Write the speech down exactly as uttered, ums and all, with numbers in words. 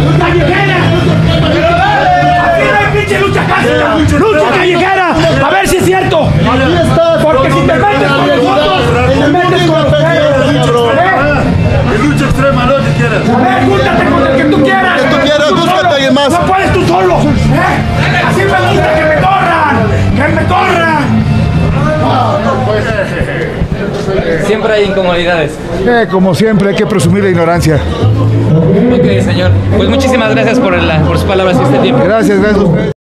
¡Callejera! ¡Aquí no hay pinche lucha clásica! ¡Lucha callejera! A ver si es cierto. Porque si te metes con nosotros, te metes con los perros. Es lucha extrema, ¿no? Si quieres. A ver, júntate con el que tú quieras. Que tú quieras, búscate a alguien más. No puedes tú solo. ¿Eh? Así me gusta que me corran. ¡Que me corran! Siempre hay incomodidades. Eh, como siempre, hay que presumir la ignorancia. Ok, señor. Pues muchísimas gracias por, la, por sus palabras y este tiempo. Gracias, gracias a ustedes.